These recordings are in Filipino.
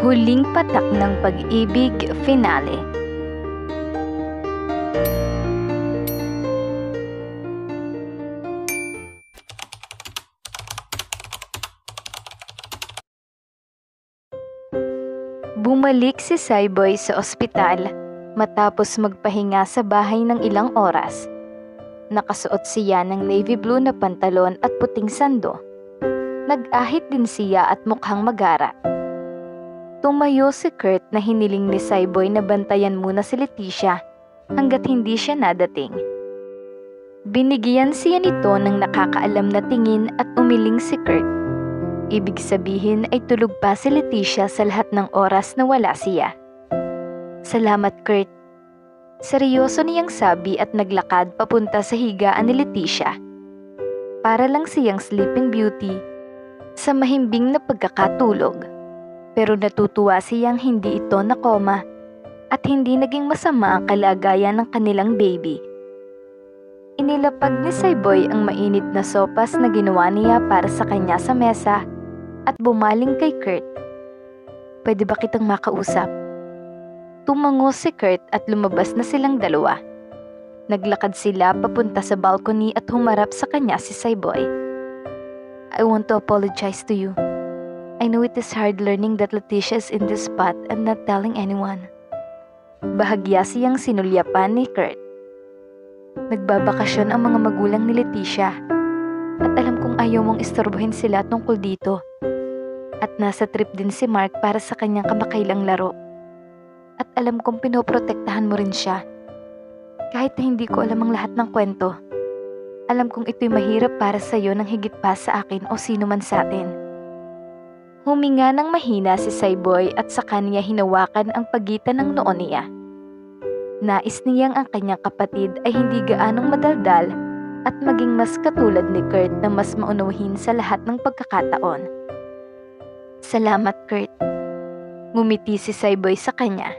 Huling patak ng pag-ibig finale. Bumalik si Cyboy sa ospital matapos magpahinga sa bahay ng ilang oras. Nakasuot siya ng navy blue na pantalon at puting sando. Nag-ahit din siya at mukhang magara. Tumayo si Kurt na hiniling ni Cyboy na bantayan muna si Leticia hanggat hindi siya nadating. Binigyan siya nito ng nakakaalam na tingin at umiling si Kurt. Ibig sabihin ay tulog pa si Leticia sa lahat ng oras na wala siya. Salamat, Kurt. Seryoso niyang sabi at naglakad papunta sa higaan ni Leticia. Para lang siyang sleeping beauty sa mahimbing na pagkakatulog. Pero natutuwa siyang hindi ito nakoma at hindi naging masama ang kalagayan ng kanilang baby. Inilapag ni Cyboy ang mainit na sopas na ginawa niya para sa kanya sa mesa at bumaling kay Kurt. Pwede ba kitang makausap? Tumango si Kurt at lumabas na silang dalawa. Naglakad sila papunta sa balcony at humarap sa kanya si Cyboy. I want to apologize to you. I know it is hard learning that Leticia is in this spot and not telling anyone. Bahagya siyang sinulyapan ni Kurt. Nagbabakasyon ang mga magulang ni Leticia at alam kong ayaw mong istorbohin sila tungkol dito. At nasa trip din si Mark para sa kanyang kamakailang laro. At alam kong pinoprotektahan mo rin siya. Kahit na hindi ko alam ang lahat ng kwento. Alam kong ito'y mahirap para sa'yo nang higit pa sa akin o sino man sa atin. Huminga ng mahina si Cyboy at sa kanya hinawakan ang pagitan ng noo niya. Nais niyang ang kanyang kapatid ay hindi gaanong madaldal at maging mas katulad ni Kurt na mas maunawahin sa lahat ng pagkakataon. Salamat, Kurt. Ngumiti si Cyboy sa kanya.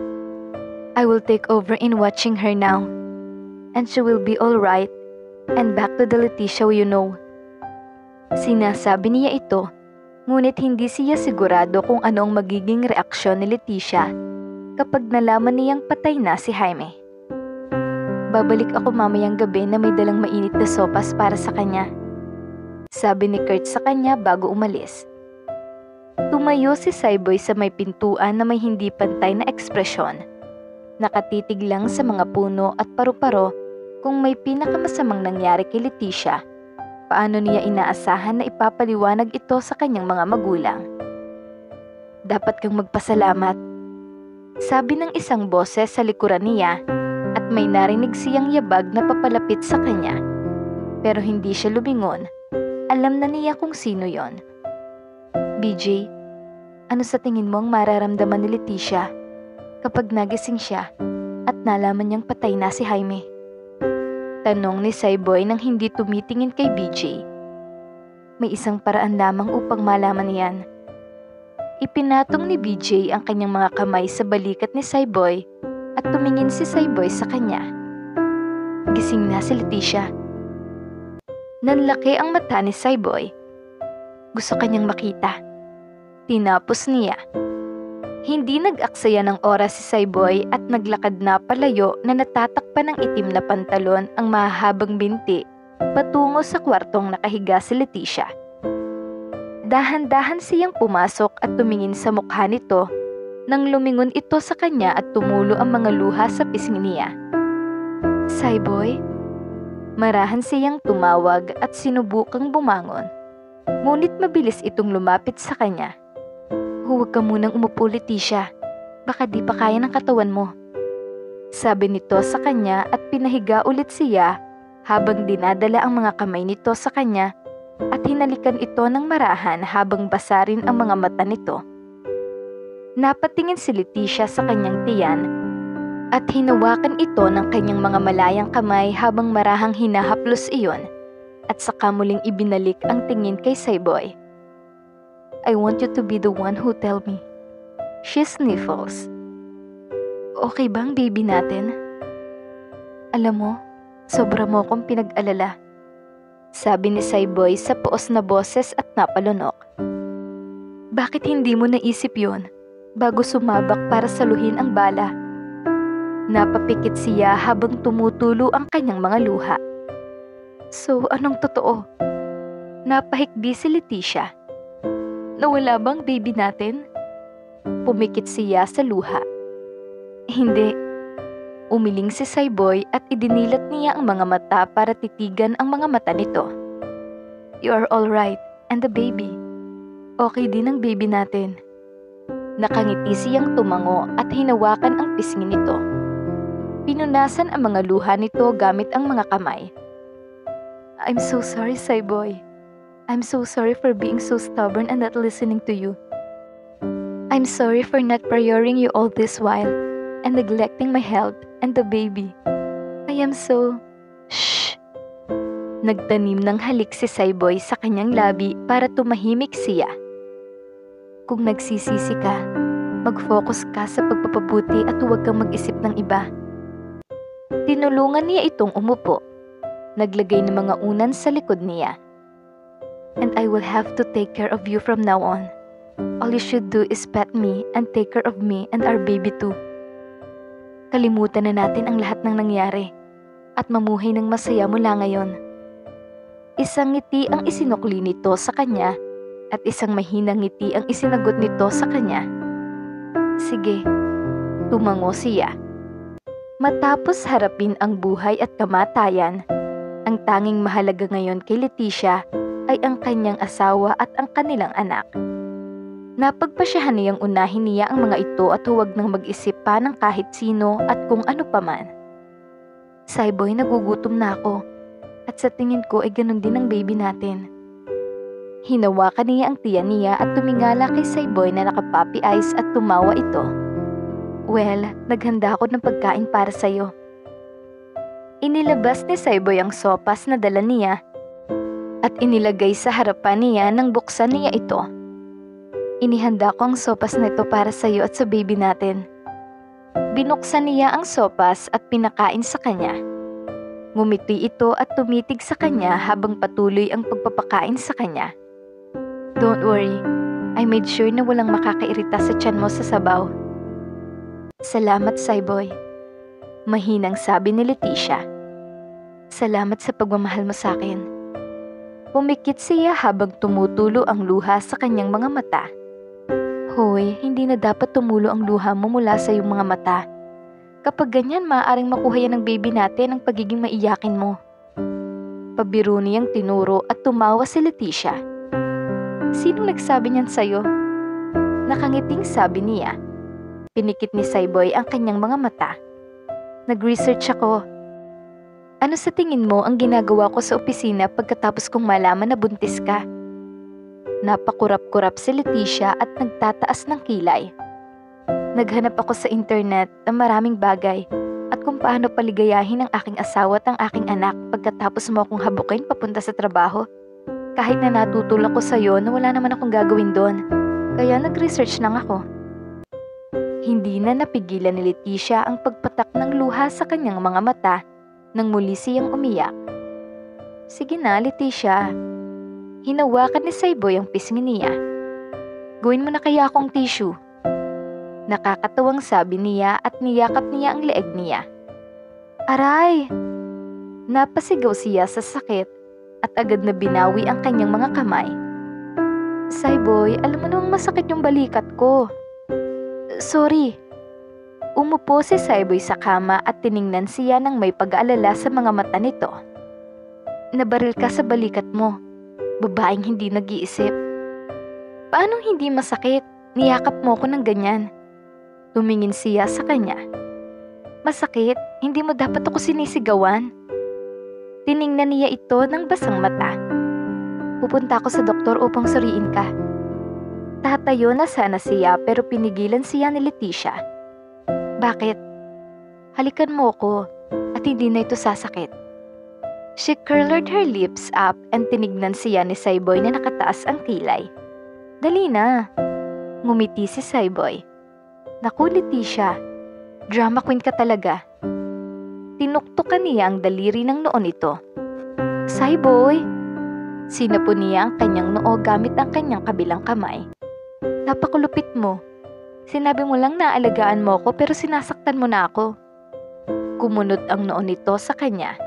I will take over in watching her now. And she will be all right. And back to the Leticia you know. Sinasabi niya ito, ngunit hindi siya sigurado kung ano ang magiging reaksyon ni Leticia kapag nalaman niyang patay na si Jaime. Babalik ako mamayang gabi na may dalang mainit na sopas para sa kanya. Sabi ni Kurt sa kanya bago umalis. Tumayo si Cyboy sa may pintuan na may hindi pantay na ekspresyon. Nakatitig lang sa mga puno at paru-paro kung may pinakamasamang nangyari kay Leticia. Paano niya inaasahan na ipapaliwanag ito sa kanyang mga magulang? Dapat kang magpasalamat. Sabi ng isang boses sa likuran niya at may narinig siyang yabag na papalapit sa kanya. Pero hindi siya lumingon. Alam na niya kung sino yon. BJ, ano sa tingin mo ang mararamdaman ni Leticia kapag nagising siya at nalaman niyang patay na si Jaime? Tanong ni Cyboy nang hindi tumitingin kay BJ. May isang paraan lamang upang malaman niyan. Ipinatong ni BJ ang kanyang mga kamay sa balikat ni Cyboy at tumingin si Cyboy sa kanya. Gising na si Leticia. Nanlaki ang mata ni Cyboy. Gusto kanyang makita. Tinapos niya. Hindi nag-aksaya ng oras si Cyboy at naglakad na palayo na natatakpan ng itim na pantalon ang mahahabang binti patungo sa kwartong nakahiga si Leticia. Dahan-dahan siyang pumasok at tumingin sa mukha nito nang lumingon ito sa kanya at tumulo ang mga luha sa pisngi niya. Cyboy? Marahan siyang tumawag at sinubukang bumangon. Ngunit mabilis itong lumapit sa kanya. Huwag ka munang umupo, Leticia. Baka di pa kaya ng katawan mo. Sabi nito sa kanya at pinahiga ulit siya habang dinadala ang mga kamay nito sa kanya at hinalikan ito ng marahan habang basarin ang mga mata nito. Napatingin si Leticia sa kanyang tiyan at hinawakan ito ng kanyang mga malayang kamay habang marahang hinahaplos iyon at saka muling ibinalik ang tingin kay Cyboy. I want you to be the one who tell me. She sniffles. Okay ba ang baby natin? Alam mo, sobra mo akong pinag-alala. Sabi ni Cyboy sa poos na boses at napalunok. Bakit hindi mo naisip yon? bago sumabak para saluhin ang bala. Napapikit siya habang tumutulo ang kanyang mga luha. So, anong totoo? Napahikbi si Leticia. Nawala bang baby natin? Pumikit siya sa luha. Hindi. Umiling si Sayboy at idinilat niya ang mga mata para titigan ang mga mata nito. You are all right, and the baby. Okay din ang baby natin. Nakangiti siyang tumango at hinawakan ang pisngi nito. Pinunasan ang mga luha nito gamit ang mga kamay. I'm so sorry, Sayboy. I'm so sorry for being so stubborn and not listening to you. I'm sorry for not prioritizing you all this while and neglecting my health and the baby. I am so... Shh! Nagtanim ng halik si Sayboy sa kanyang labi para tumahimik siya. Kung nagsisisi ka, mag-focus ka sa pagpapabuti at huwag kang mag-isip ng iba. Tinulungan niya itong umupo. Naglagay ng mga unan sa likod niya. And I will have to take care of you from now on. All you should do is pet me and take care of me and our baby too. Kalimutan na natin ang lahat ng nangyari at mamuhay ng masaya mula ngayon. Isang ngiti ang isinukli nito sa kanya at isang mahinang ngiti ang isinagot nito sa kanya. Sige, tumango siya. Matapos harapin ang buhay at kamatayan, ang tanging mahalaga ngayon kay Leticia ay ang kanyang asawa at ang kanilang anak. Napagpasyahan niyang unahin niya ang mga ito at huwag nang mag-isip pa ng kahit sino at kung ano paman. Sayboy, nagugutom na ako at sa tingin ko ay ganun din ang baby natin. Hinawakan niya ang tiyan niya at tumingala kay Sayboy na nakapuppy eyes at tumawa ito. Well, naghanda ako ng pagkain para sa'yo. Inilabas ni Sayboy ang sopas na dala niya at inilagay sa harapan niya nang buksan niya ito. Inihanda ko ang sopas na ito para sa'yo at sa baby natin. Binuksan niya ang sopas at pinakain sa kanya. Ngumiti ito at tumitig sa kanya habang patuloy ang pagpapakain sa kanya. Don't worry, I made sure na walang makakairita sa tiyan mo sa sabaw. Salamat, Sayboy. Mahinang sabi ni Leticia. Salamat sa pagmamahal mo sa akin. Pumikit siya habang tumutulo ang luha sa kanyang mga mata. Hoy, hindi na dapat tumulo ang luha mo mula sa iyong mga mata. Kapag ganyan, maaaring makuha yan ng baby natin ang pagiging maiyakin mo. Pabiro niyang tinuro at tumawa si Leticia. Sinong nagsabi niyan sa'yo? Nakangiting sabi niya. Pinikit ni Sayboy ang kanyang mga mata. Nag-research ako. Ano sa tingin mo ang ginagawa ko sa opisina pagkatapos kong malaman na buntis ka? Napakurap-kurap si Leticia at nagtataas ng kilay. Naghanap ako sa internet ng maraming bagay at kung paano paligayahin ang aking asawa at ang aking anak pagkatapos mo akong habukin papunta sa trabaho. Kahit na natutulak ko sa'yo na wala naman akong gagawin doon. Kaya nag-research lang ako. Hindi na napigilan ni Leticia ang pagpatak ng luha sa kanyang mga mata nang muli siyang umiyak. Sige na, Leticia. Hinawakan ni Sayboy ang pisngi niya. Gawin mo na kaya akong tissue. Nakakatawang sabi niya at niyakap niya ang leeg niya. Aray! Napasigaw siya sa sakit at agad na binawi ang kanyang mga kamay. Sayboy, alam mo namang masakit yung balikat ko. Sorry. Umupo si Sayboy sa kama at tiningnan siya ng may pag-aalala sa mga mata nito. Nabaril ka sa balikat mo. Babaeng hindi nag-iisip. Paanong hindi masakit? Niyakap mo ko ng ganyan. Tumingin siya sa kanya. Masakit? Hindi mo dapat ako sinisigawan. Tiningnan niya ito ng basang mata. Pupunta ako sa doktor upang suriin ka. Tatayo na sana siya pero pinigilan siya ni Leticia. Bakit? Halikan mo ko at hindi na ito sasakit. She curled her lips up and tinignan siya ni Sayboy na nakataas ang kilay. Dali na. Ngumiti si Sayboy. Naku, Leticia, drama queen ka talaga. Tinuktukan niya ang daliri ng noo nito. Sayboy! Sinapo niya ang kanyang noo gamit ang kanyang kabilang kamay. Napakulupit mo. Sinabi mo lang na alagaan mo ko pero sinasaktan mo na ako. Kumunot ang noo nito sa kanya.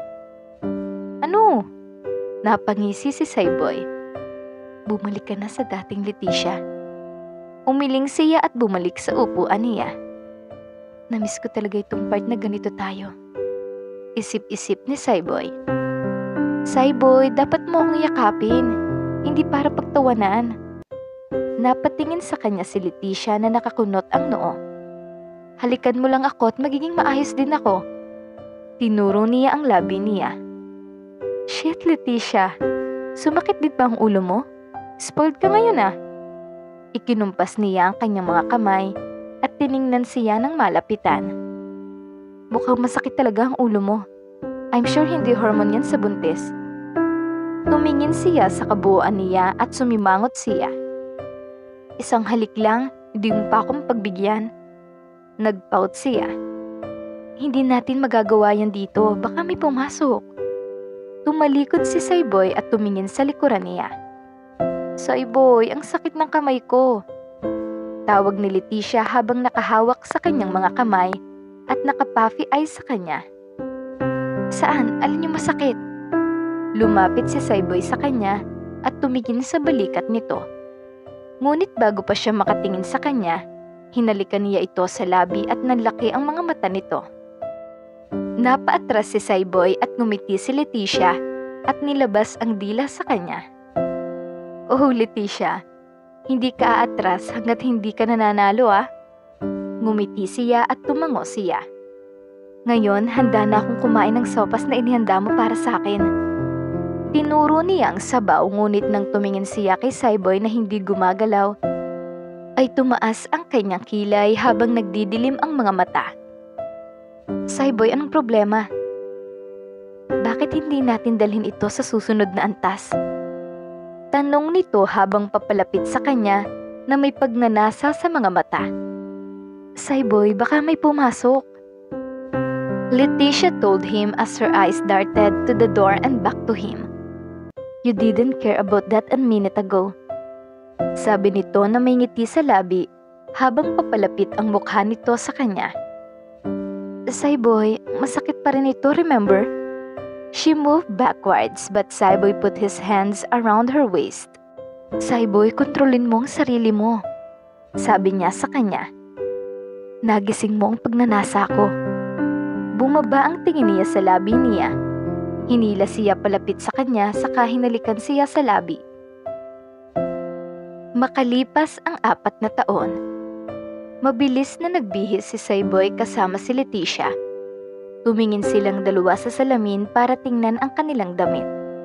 Ano? Napangisi si Sayboy. Bumalik ka na sa dating Leticia. Umiling siya at bumalik sa upuan niya. Namiss ko talaga itong part na ganito tayo. Isip-isip ni Sayboy. Sayboy, dapat mo akong yakapin. Hindi para pagtawanan. Napatingin sa kanya si Leticia na nakakunot ang noo. Halikan mo lang ako at magiging maayos din ako. Tinuro niya ang labi niya. Shit, Leticia. Sumakit din ba ang ulo mo? Spoiled ka ngayon ah. Ikinumpas niya ang kanyang mga kamay at tiningnan siya ng malapitan. Mukhang masakit talaga ang ulo mo. I'm sure hindi hormone yan sa buntis. Tumingin siya sa kabuuan niya at sumimangot siya. Isang halik lang, hindi mo pa akong pagbigyan. Nagpout siya. Hindi natin magagawa yan dito, baka may pumasok. Tumalikod si Sayboy at tumingin sa likuran niya. Sayboy, ang sakit ng kamay ko. Tawag ni Leticia habang nakahawak sa kanyang mga kamay at nakapuffy eyes sa kanya. Saan? Alin yung masakit? Lumapit si Sayboy sa kanya at tumingin sa balikat nito. Ngunit bago pa siya makatingin sa kanya, hinalikan niya ito sa labi at nanlaki ang mga mata nito. Napaatras si Sayboy at ngumiti si Leticia at nilabas ang dila sa kanya. Oh, Leticia, hindi ka aatras hanggat hindi ka nananalo ah. Ngumiti siya at tumango siya. Ngayon, handa na akong kumain ng sopas na inihanda mo para sa akin. Tinuro niya ang sabaw ngunit nang tumingin siya kay Sayboy na hindi gumagalaw, ay tumaas ang kanyang kilay habang nagdidilim ang mga mata. Sayboy, anong problema? Bakit hindi natin dalhin ito sa susunod na antas? Tanong nito habang papalapit sa kanya na may pagnanasa sa mga mata. Sayboy, baka may pumasok. Leticia told him as her eyes darted to the door and back to him. You didn't care about that a minute ago. Sabi nito na may ngiti sa labi habang papalapit ang mukha nito sa kanya. Sayboy, masakit pa rin ito, remember? She moved backwards but Sayboy put his hands around her waist. Sayboy, kontrolin mo ang sarili mo. Sabi niya sa kanya. Nagising mo ang pagnanasa ko. Bumaba ang tingin niya sa labi niya. Hinila siya palapit sa kanya saka hinalikan siya sa labi. Makalipas ang 4 na taon. Mabilis na nagbihis si Sayboy kasama si Leticia. Tumingin silang dalawa sa salamin para tingnan ang kanilang damit.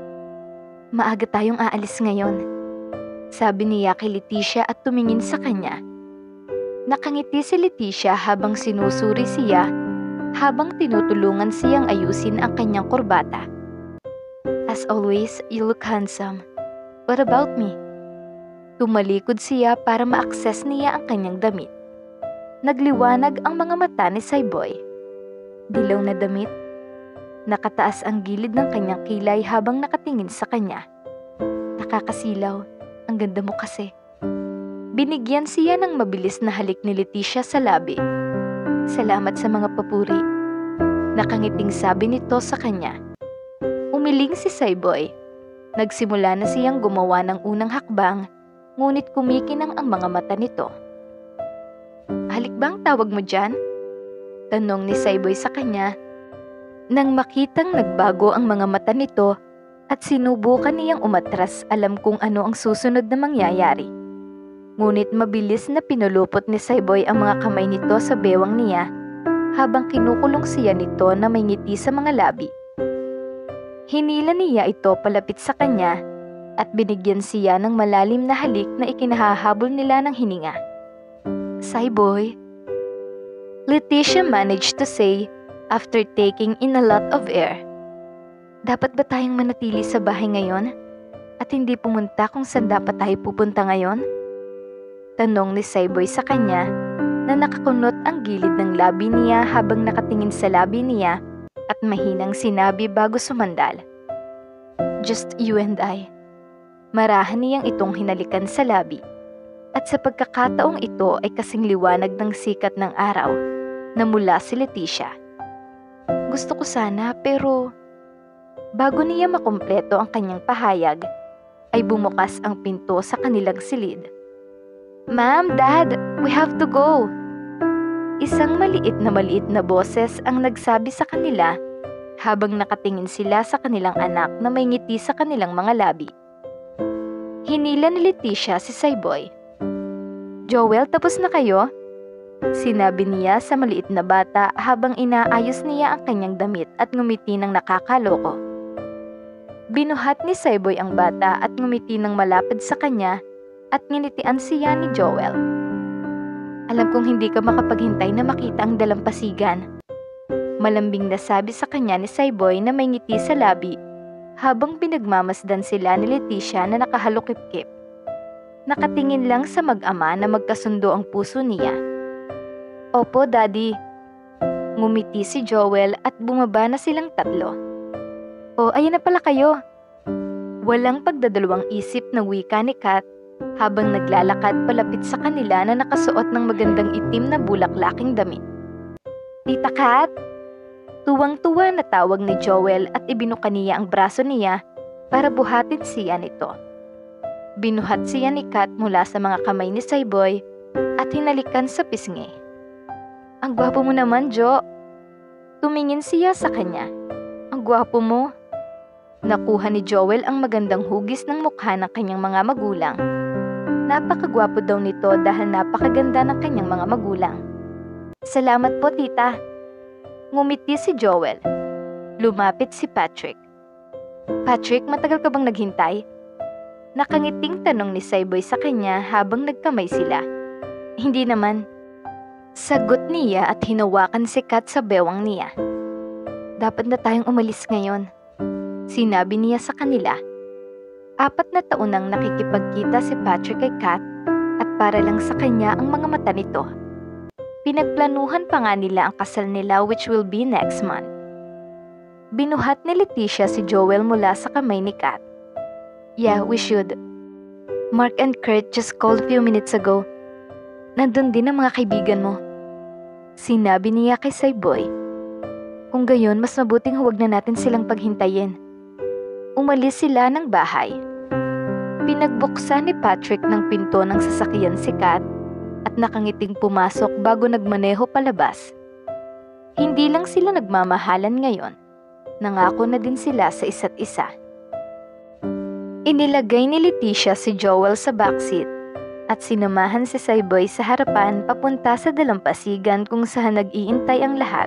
Maaga tayong aalis ngayon. Sabi niya kay Leticia at tumingin sa kanya. Nakangiti si Leticia habang sinusuri siya habang tinutulungan siyang ayusin ang kanyang kurbata. As always, you look handsome. What about me? Tumalikod siya para ma-access niya ang kanyang damit. Nagliwanag ang mga mata ni Sayboy. Dilaw na damit. Nakataas ang gilid ng kanyang kilay habang nakatingin sa kanya. Nakakasilaw. Ang ganda mo kasi. Binigyan siya ng mabilis na halik ni Leticia sa labi. Salamat sa mga papuri. Nakangiting sabi nito sa kanya. Umiling si Sayboy. Nagsimula na siyang gumawa ng unang hakbang, ngunit kumikinang ang mga mata nito. Halik ba ang tawag mo dyan? Tanong ni Sayboy sa kanya. Nang makitang nagbago ang mga mata nito at sinubukan niyang umatras, alam kung ano ang susunod na mangyayari. Ngunit mabilis na pinulupot ni Sayboy ang mga kamay nito sa bewang niya habang kinukulong siya nito na may ngiti sa mga labi. Hinila niya ito palapit sa kanya at binigyan siya ng malalim na halik na ikinahahabol nila ng hininga. Sayboy, Leticia managed to say after taking in a lot of air. Dapat ba tayong manatili sa bahay ngayon at hindi pumunta kung saan dapat tayo pupunta ngayon? Tanong ni Sayboy sa kanya na nakakunot ang gilid ng labi niya habang nakatingin sa labi niya at mahinang sinabi bago sumandal. Just you and I. Marahan niyang itong hinalikan sa labi. At sa pagkakataong ito ay kasing liwanag ng sikat ng araw na mula si Leticia. Gusto ko sana pero bago niya makumpleto ang kanyang pahayag, ay bumukas ang pinto sa kanilang silid. "Ma'am, Dad, we have to go." Isang maliit na boses ang nagsabi sa kanila habang nakatingin sila sa kanilang anak na may ngiti sa kanilang mga labi. Hinila ni Leticia si Sayboy. "Joel, tapos na kayo?" Sinabi niya sa maliit na bata habang inaayos niya ang kanyang damit at ngumiti ng nakakaloko. Binuhat ni Sayboy ang bata at ngumiti ng malapad sa kanya at nginitian siya ni Joel. "Alam kong hindi ka makapaghintay na makita ang dalampasigan." Malambing na sabi sa kanya ni Sayboy na may ngiti sa labi habang pinagmamasdan sila ni Leticia na nakahalukip-kip. Nakatingin lang sa mag-ama na magkasundo ang puso niya. "Opo, Daddy." Ngumiti si Joel at bumaba na silang tatlo. "Oh, ayan na pala kayo." Walang pagdadalawang isip na wika ni Kat habang naglalakad palapit sa kanila na nakasuot ng magandang itim na bulaklaking damit. "Tita Kat?" Tuwang-tuwa na tawag ni Joel at ibinuka niya ang braso niya para buhatin siya nito. Binuhat siya ni Kat mula sa mga kamay ni Sayboy at hinalikan sa pisngi. "Ang gwapo mo naman, Jo." Tumingin siya sa kanya. "Ang gwapo mo." Nakuha ni Joel ang magandang hugis ng mukha ng kanyang mga magulang. Napakagwapo daw nito dahil napakaganda ng kanyang mga magulang. "Salamat po, tita." Ngumiti si Joel. Lumapit si Patrick. "Patrick, matagal ka bang naghintay?" Nakangiting tanong ni Sayboy sa kanya habang nagkamay sila. "Hindi naman." Sagot niya at hinawakan si Kat sa bewang niya. "Dapat na tayong umalis ngayon," sinabi niya sa kanila. 4 na taon nang nakikipagkita si Patrick kay Kat at para lang sa kanya ang mga mata nito. Pinagplanuhan pa nga nila ang kasal nila which will be next month. Binuhat ni Leticia si Joel mula sa kamay ni Kat. "Yeah, we should. Mark and Kurt just called a few minutes ago. Nandun din ang mga kaibigan mo." Sinabi niya kay Sayboy. "Kung gayon, mas mabuting huwag na natin silang paghintayin." Umalis sila ng bahay. Pinagbuksan ni Patrick ng pinto ng sasakyan si Kat at nakangiting pumasok bago nagmaneho palabas. Hindi lang sila nagmamahalan ngayon, nangako na din sila sa isa't isa. Inilagay ni Leticia si Joel sa backseat at sinamahan si Sayboy sa harapan papunta sa dalampasigan kung saan nag-iintay ang lahat.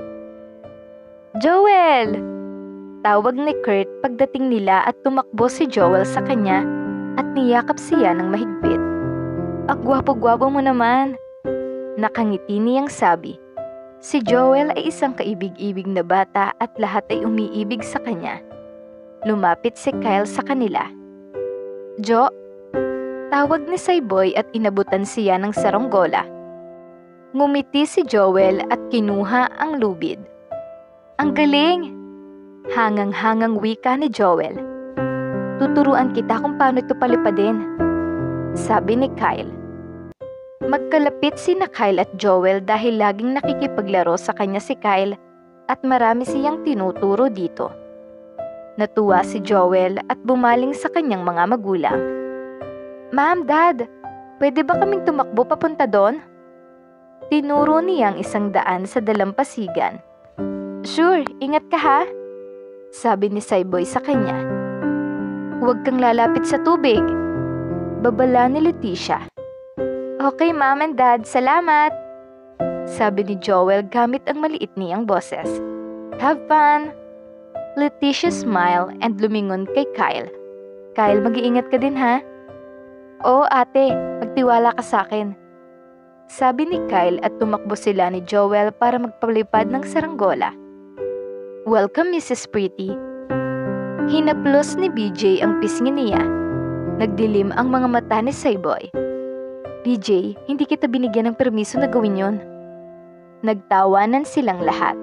"Joel!" Tawag ni Kurt pagdating nila at tumakbo si Joel sa kanya at niyakap siya ng mahigpit. "Ang gwapo-gwapo mo naman." Nakangiti niyang sabi. Si Joel ay isang kaibig-ibig na bata at lahat ay umiibig sa kanya. Lumapit si Kyle sa kanila. "Jo?" Tawag ni Sayboy at inabutan siya ng saronggola. Ngumiti si Joel at kinuha ang lubid. "Ang galing!" Hangang-hangang wika ni Joel. "Tuturuan kita kung paano ito palipadin," sabi ni Kyle. Magkalapit sina Kyle at Joel dahil laging nakikipaglaro sa kanya si Kyle at marami siyang tinuturo dito. Natuwa si Joel at bumaling sa kanyang mga magulang. "Ma'am, Dad, pwede ba kaming tumakbo papunta doon?" Tinuro niya ang isang daan sa dalampasigan. "Sure, ingat ka ha," sabi ni Sayboy sa kanya. "Huwag kang lalapit sa tubig," babala ni Leticia. "Okay, Mom and Dad, salamat," sabi ni Joel gamit ang maliit niyang boses. "Have fun." Leticia smiled and lumingon kay Kyle. "Kyle, mag-iingat ka din ha?" "Oo ate, magtiwala ka sa akin," sabi ni Kyle at tumakbo sila ni Joel para magpalipad ng saranggola. "Welcome, Mrs. Pretty." Hinaplos ni BJ ang pisngi niya. Nagdilim ang mga mata ni Sayboy. "BJ, hindi kita binigyan ng permiso na gawin yon." Nagtawanan silang lahat.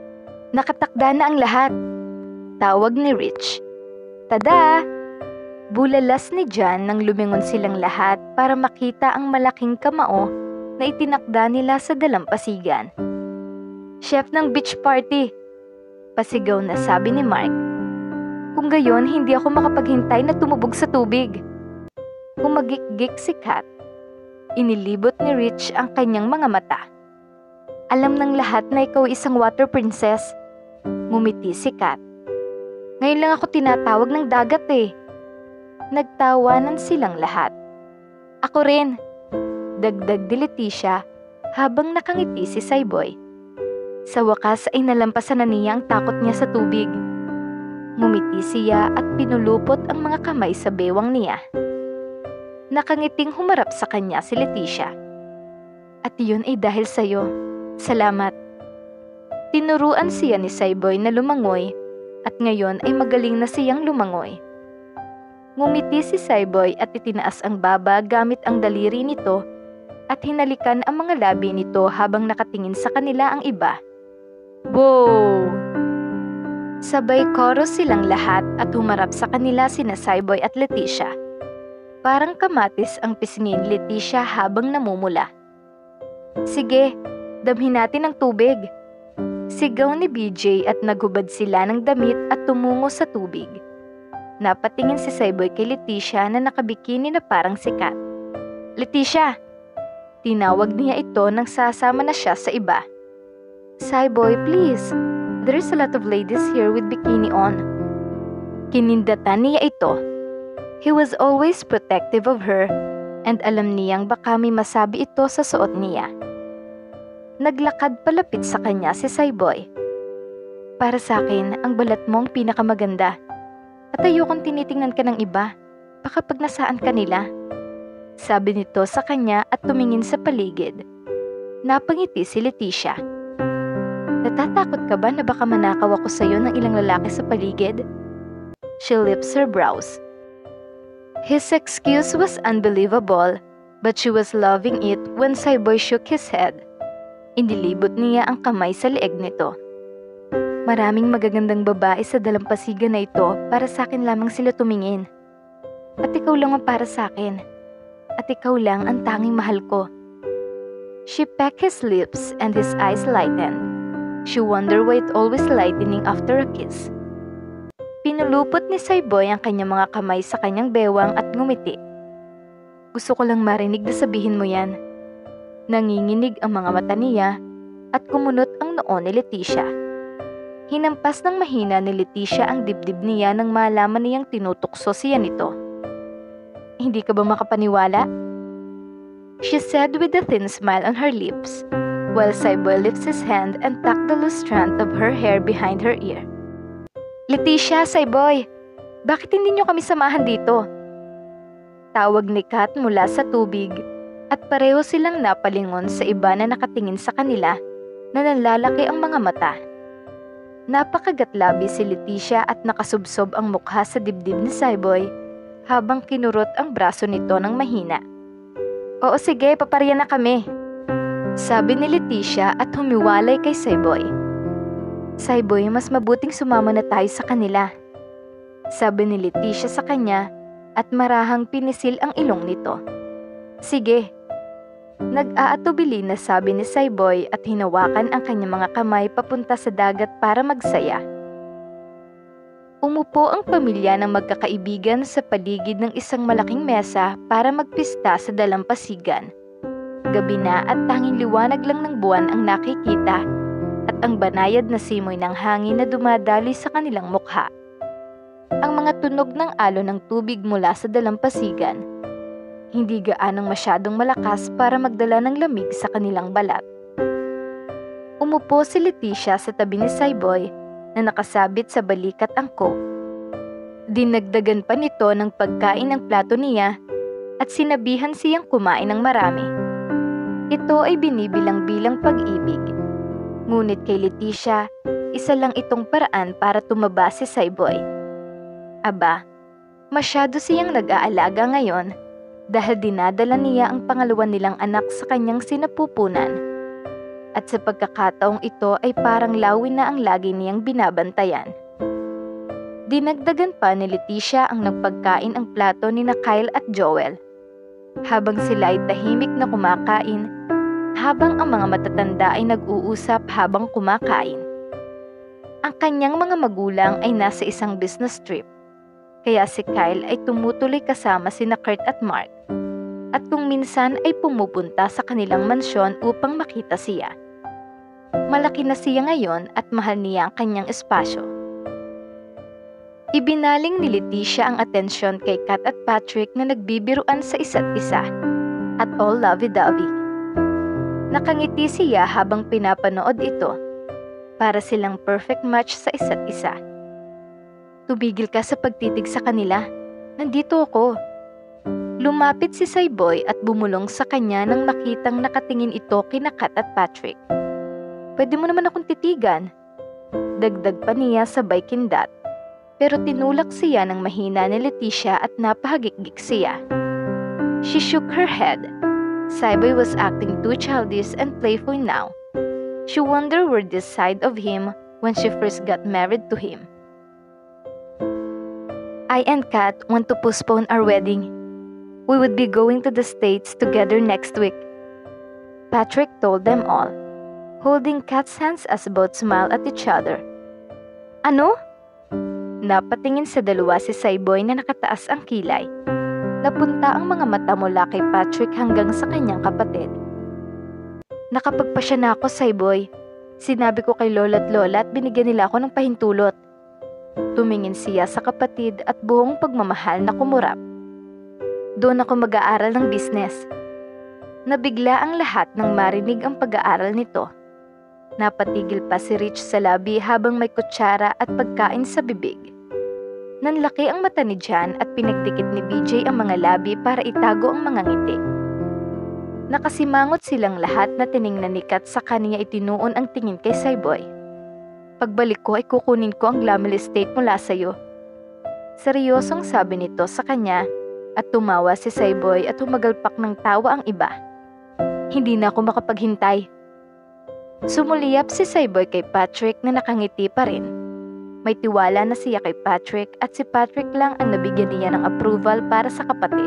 "Nakatakda na ang lahat," tawag ni Rich. "Tada!" Bulalas ni John nang lumingon silang lahat para makita ang malaking kamao na itinakda nila sa dalampasigan. "Chef ng beach party!" pasigaw na sabi ni Mark. Kung gayon, hindi ako makapaghintay na tumubog sa tubig. Humagik-gik si Kat. Inilibot ni Rich ang kanyang mga mata. "Alam ng lahat na ikaw isang water princess." Ngumiti si Kat. "Ngayon lang ako tinatawag ng dagat eh." Nagtawanan silang lahat. "Ako rin," dagdag ni Leticia habang nakangiti si Sayboy. Sa wakas ay nalampasan na niya ang takot niya sa tubig. Ngumiti siya at pinulupot ang mga kamay sa bewang niya. Nakangiting humarap sa kanya si Leticia. "At iyon ay dahil sa'yo. Salamat." Tinuruan siya ni Sayboy na lumangoy at ngayon ay magaling na siyang lumangoy. Ngumiti si Sayboy at itinaas ang baba gamit ang daliri nito at hinalikan ang mga labi nito habang nakatingin sa kanila ang iba. "Wow!" Sabay chorus silang lahat at humarap sa kanila sina Sayboy at Leticia. Parang kamatis ang pisngin ni Leticia habang namumula. "Sige, damhin natin ang tubig." Sigaw ni BJ at naghubad sila ng damit at tumungo sa tubig. Napatingin si Sayboy kay Leticia na nakabikini na parang sikat. "Leticia!" Tinawag niya ito nang sasama na siya sa iba. "Sayboy, please. There's a lot of ladies here with bikini on." Kinindatan niya ito. He was always protective of her and alam niyang baka may masabi ito sa suot niya. Naglakad palapit sa kanya si Sayboy. "Para sa akin, ang balat mo ang pinakamaganda. At ayokong tinitingnan ka ng iba, baka pag nasaan ka nila." Sabi nito sa kanya at tumingin sa paligid. Napangiti si Leticia. "Natatakot ka ba na baka manakaw ako sa'yo ng ilang lalaki sa paligid?" She lifts her brows. His excuse was unbelievable, but she was loving it when Sayboy shook his head. Inilibot niya ang kamay sa leeg nito. "Maraming magagandang babae sa dalampasigan na ito, para sa akin lamang sila tumingin. At ikaw lang ang para sa akin. At ikaw lang ang tanging mahal ko." She pecked his lips and his eyes lightened. She wondered why it always lightening after a kiss. Pinulupot ni Sayboy ang kanyang mga kamay sa kanyang bewang at ngumiti. "Gusto ko lang marinig na sabihin mo yan." Nanginginig ang mga mata niya at kumunot ang noo ni Leticia. Hinampas ng mahina ni Leticia ang dibdib niya nang malaman niyang tinutukso siya nito. "Hindi ka ba makapaniwala?" She said with a thin smile on her lips, while Sayboy lifts his hand and tucked the loose strand of her hair behind her ear. "Leticia, Sayboy, bakit hindi niyo kami samahan dito?" Tawag ni Kat mula sa tubig at pareho silang napalingon sa iba na nakatingin sa kanila na nalalaki ang mga mata. Napakagatlabi si Leticia at nakasubsob ang mukha sa dibdib ni Sayboy habang kinurot ang braso nito ng mahina. "Oo sige, paparya na kami," sabi ni Leticia at humiwalay kay Sayboy. "Sayboy, mas mabuting sumama na tayo sa kanila," sabi ni Leticia sa kanya at marahang pinisil ang ilong nito. "Sige." Nag-aatubili na sabi ni Sayboy at hinawakan ang kanyang mga kamay papunta sa dagat para magsaya. Umupo ang pamilya ng magkakaibigan sa paligid ng isang malaking mesa para magpista sa dalampasigan. Gabi na at tanging liwanag lang ng buwan ang nakikita at ang banayad na simoy ng hangin na dumadaloy sa kanilang mukha. Ang mga tunog ng alon ng tubig mula sa dalampasigan hindi gaanong masyadong malakas para magdala ng lamig sa kanilang balat. Umupo si Leticia sa tabi ni Sayboy na nakasabit sa balikat ang coke. Dinagdagan pa nito ng pagkain ng plato niya at sinabihan siyang kumain ng marami. Ito ay binibilang-bilang pag-ibig. Ngunit kay Leticia, isa lang itong paraan para tumaba si Sayboy. Aba, masyado siyang nag-aalaga ngayon dahil dinadala niya ang pangalawa nilang anak sa kanyang sinapupunan. At sa pagkakataong ito ay parang lawin na ang lagi niyang binabantayan. Dinagdagan pa ni Leticia ang nagpagkain ang plato ni na Kyle at Joel. Habang sila ay tahimik na kumakain, habang ang mga matatanda ay nag-uusap habang kumakain. Ang kanyang mga magulang ay nasa isang business trip, kaya si Kyle ay tumutuloy kasama sina Kurt at Mark, at kung minsan ay pumupunta sa kanilang mansyon upang makita siya. Malaki na siya ngayon at mahal niya ang kanyang espasyo. Ibinaling ni Leticia ang atensyon kay Kat at Patrick na nagbibiruan sa isa't isa at all lovey-dovey. Nakangiti siya habang pinapanood ito, para silang perfect match sa isa't isa. Tumigil ka sa pagtitig sa kanila, nandito ako. Lumapit si Sayboy at bumulong sa kanya nang makitang nakatingin ito kina Kat at Patrick. Pwede mo naman akong titigan, dagdag pa niya sabay kindat. Pero tinulak siya ng mahina ni Leticia at napahagikgik siya. She shook her head. Sayboy was acting too childish and playful now. She wondered where this side of him when she first got married to him. I and Kat want to postpone our wedding. We would be going to the States together next week. Patrick told them all, holding Kat's hands as both smiled at each other. Ano? Napatingin sa dalawa si Sayboy na nakataas ang kilay. Napunta ang mga mata mula kay Patrick hanggang sa kanyang kapatid. Nakapagpasya na ako, Sayboy. Sinabi ko kay Lola at Lola at binigyan nila ako ng pahintulot. Tumingin siya sa kapatid at buong pagmamahal na kumurap. Doon ako mag-aaral ng business. Nabigla ang lahat nang marinig ang pag-aaral nito. Napatigil pa si Rich sa labi habang may kutsara at pagkain sa bibig. Nanlaki ang mata ni Jan at pinagdikit ni BJ ang mga labi para itago ang mga ngiti. Nakasimangot silang lahat na tiningnan ni Kat sa kanya itinuon ang tingin kay Sayboy. Pagbalik ko ay kukunin ko ang glamel estate mula sa'yo. Seryosong sabi nito sa kanya at tumawa si Sayboy at humagalpak ng tawa ang iba. Hindi na ako makapaghintay. Sumuliyap si Sayboy kay Patrick na nakangiti pa rin. May tiwala na siya kay Patrick at si Patrick lang ang nabigyan niya ng approval para sa kapatid.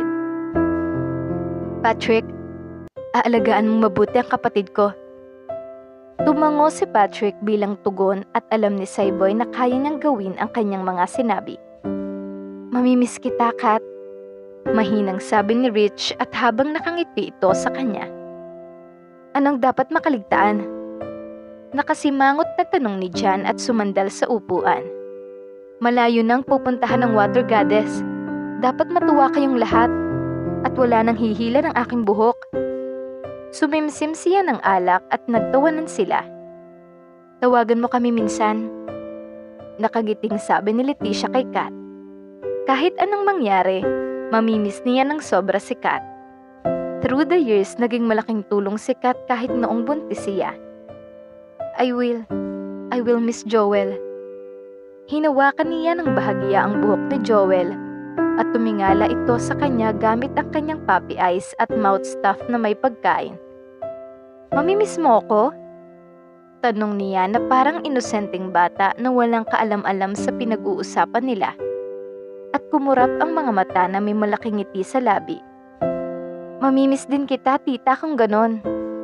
Patrick, aalagaan mong mabuti ang kapatid ko. Tumango si Patrick bilang tugon at alam ni Sayboy na kaya niyang gawin ang kanyang mga sinabi. Mamimiss kita, Kat. Mahinang sabi ni Rich at habang nakangiti ito sa kanya. Anong dapat makaligtaan? Nakasimangot na tanong ni Jan at sumandal sa upuan. Malayo nang pupuntahan ng water goddess. Dapat matuwa kayong lahat at wala nang hihila ng aking buhok. Sumimsim siya ng alak at nagtawanan sila. Tawagan mo kami minsan. Nakagiting sabi ni Leticia kay Kat. Kahit anong mangyari, mamimiss niya ng sobra si Kat. Through the years, naging malaking tulong si Kat kahit noong buntis siya. I will miss Joel. Hinawakan niya ng bahagya ang buhok ni Joel at tumingala ito sa kanya gamit ang kanyang puppy eyes at mouth stuff na may pagkain. Mamimiss mo ako? Tanong niya na parang inosenteng bata na walang kaalam-alam sa pinag-uusapan nila. At kumurap ang mga mata na may malaking ngiti sa labi. Mamimiss din kita, tita, kung ganon.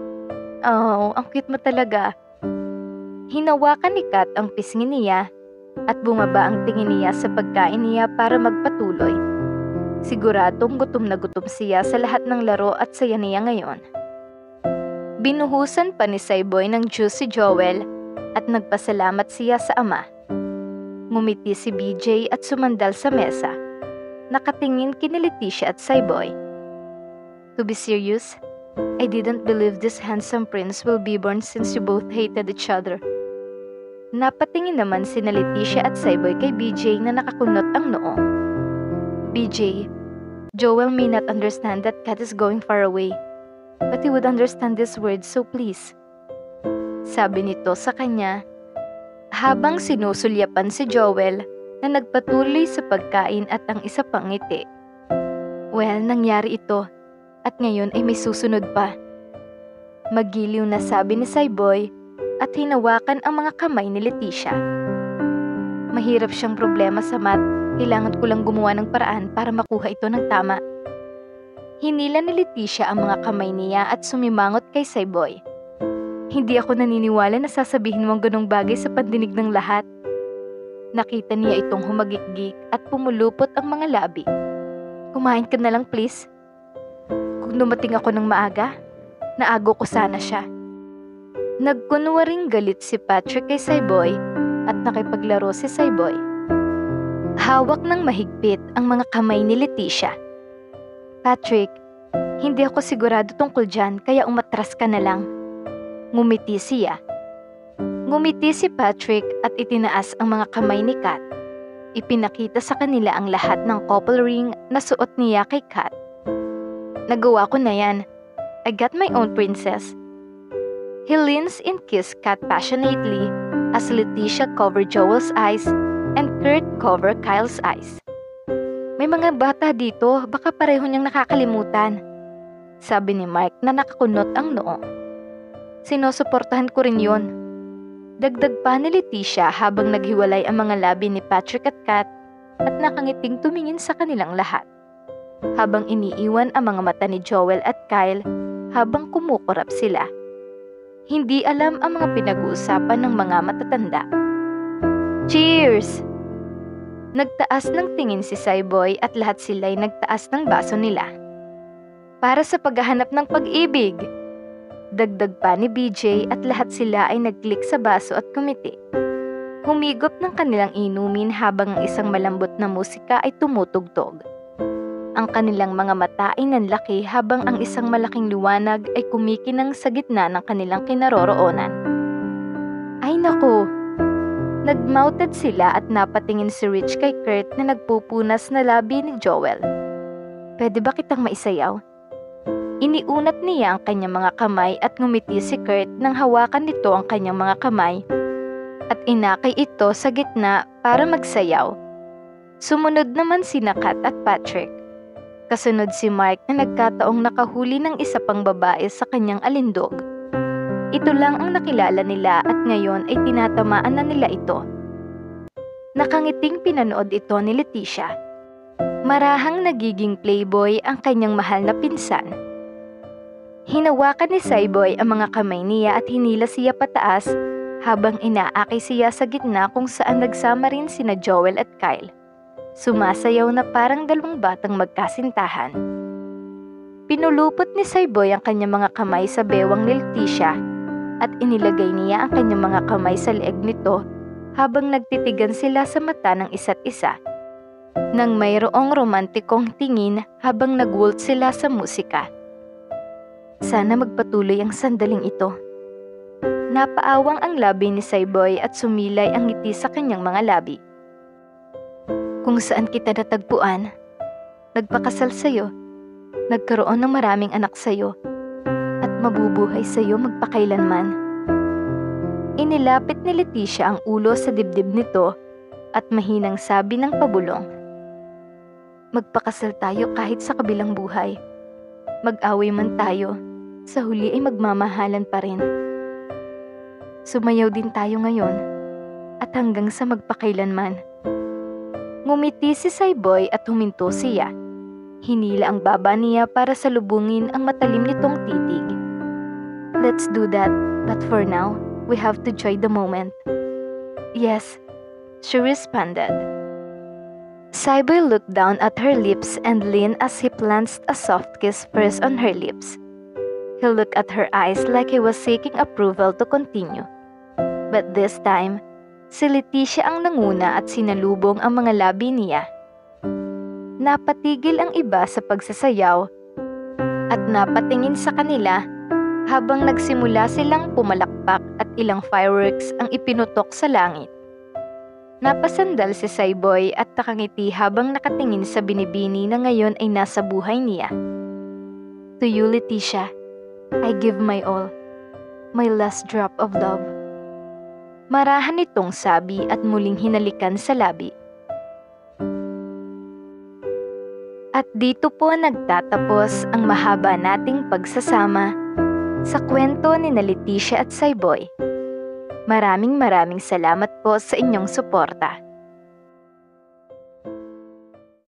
Oh, ang cute mo talaga. Hinawakan ni Kat ang pisngi niya at bumaba ang tingin niya sa pagkain niya para magpatuloy. Siguradong gutom na gutom siya sa lahat ng laro at saya niya ngayon. Binuhusan pa ni Sayboy ng juice si Joel at nagpasalamat siya sa ama. Ngumiti si BJ at sumandal sa mesa. Nakatingin kina Leticia at Sayboy. To be serious, I didn't believe this handsome prince will be born since you both hated each other. Napatingin naman sina Leticia at Sayboy kay BJ na nakakunot ang noo. BJ, Joel may not understand that Kat is going far away, but he would understand these words, so please. Sabi nito sa kanya, habang sinusulyapan si Joel na nagpatuloy sa pagkain at ang isa pang ngiti. Well, nangyari ito, at ngayon ay may susunod pa. Magiliw na sabi ni Sayboy, at hinawakan ang mga kamay ni Leticia. Mahirap siyang problema sa math. Kailangan ko lang gumawa ng paraan para makuha ito ng tama. Hinila ni Leticia ang mga kamay niya at sumimangot kay Sayboy. Hindi ako naniniwala na sasabihin mo ang ganong bagay sa pandinig ng lahat. Nakita niya itong humagikgik at pumulupot ang mga labi. Kumain ka na lang please. Kung dumating ako ng maaga, naago ko sana siya. Nagkunwaring galit si Patrick kay Sayboy at nakipaglaro si Sayboy. Hawak ng mahigpit ang mga kamay ni Leticia. Patrick, hindi ako sigurado tungkol dyan kaya umatras ka na lang. Ngumiti siya. Ngumiti si Patrick at itinaas ang mga kamay ni Kat. Ipinakita sa kanila ang lahat ng couple ring na suot niya kay Kat. Nagawa ko na yan. I got my own princess. He leans and kissed Kat passionately as Leticia covered Joel's eyes and Kurt covered Kyle's eyes. May mga bata dito, baka pareho niyang nakakalimutan. Sabi ni Mark na nakakunot ang noo. Sinusuportahan ko rin yun. Dagdag pa ni Leticia habang naghiwalay ang mga labi ni Patrick at Kat at nakangiting tumingin sa kanilang lahat. Habang iniiwan ang mga mata ni Joel at Kyle habang kumukurap sila. Hindi alam ang mga pinag-uusapan ng mga matatanda. Cheers! Nagtaas ng tingin si Sayboy at lahat sila'y nagtaas ng baso nila. Para sa paghahanap ng pag-ibig! Dagdag pa ni BJ at lahat sila ay nag-click sa baso at kumiti. Humigop ng kanilang inumin habang ang isang malambot na musika ay tumutugtog. Ang kanilang mga mata ay nanlaki habang ang isang malaking liwanag ay kumikinang sa gitna ng kanilang kinaroroonan. Ay naku! Nagmouthed sila at napatingin si Rich kay Kurt na nagpupunas na labi ni Joel. Pwede ba kitang maisayaw? Iniunat niya ang kanyang mga kamay at ngumiti si Kurt nang hawakan nito ang kanyang mga kamay at inakay ito sa gitna para magsayaw. Sumunod naman sina Kat at Patrick. Kasunod si Mark na nagkataong nakahuli ng isa pang babae sa kanyang alindog. Ito lang ang nakilala nila at ngayon ay tinatamaan na nila ito. Nakangiting pinanood ito ni Leticia. Marahang nagiging playboy ang kanyang mahal na pinsan. Hinawakan ni Sayboy ang mga kamay niya at hinila siya pataas habang inaakay siya sa gitna kung saan nagsama rin sina Joel at Kyle. Sumasayaw na parang dalawang batang magkasintahan. Pinulupot ni Sayboy ang kanyang mga kamay sa bewang ni Leticia at inilagay niya ang kanyang mga kamay sa leeg nito habang nagtitigan sila sa mata ng isa't isa. Nang mayroong romantikong tingin habang nag-waltz sila sa musika. Sana magpatuloy ang sandaling ito. Napaawang ang labi ni Sayboy at sumilay ang ngiti sa kanyang mga labi. Kung saan kita natagpuan, nagpakasal sa'yo, nagkaroon ng maraming anak sa'yo, at mabubuhay sa'yo magpakailanman. Inilapit ni Leticia ang ulo sa dibdib nito at mahinang sabi ng pabulong. Magpakasal tayo kahit sa kabilang buhay. Mag-away man tayo, sa huli ay magmamahalan pa rin. Sumayaw din tayo ngayon at hanggang sa magpakailanman. Ngumiti si Sayboy at huminto siya. Hinila ang baba niya para salubungin ang matalim nitong titig. Let's do that, but for now, we have to enjoy the moment. Yes, she responded. Sayboy looked down at her lips and leaned as he plunged a soft kiss first on her lips. He looked at her eyes like he was seeking approval to continue. But this time, si Leticia ang nanguna at sinalubong ang mga labi niya. Napatigil ang iba sa pagsasayaw at napatingin sa kanila habang nagsimula silang pumalakpak at ilang fireworks ang ipinutok sa langit. Napasandal si Sayboy at nakangiti habang nakatingin sa binibini na ngayon ay nasa buhay niya. To you, Leticia, I give my all, my last drop of love. Marahan itong sabi at muling hinalikan sa labi. At dito po nagtatapos ang mahaba nating pagsasama sa kwento ni Leticia at Sayboy. Maraming salamat po sa inyong suporta.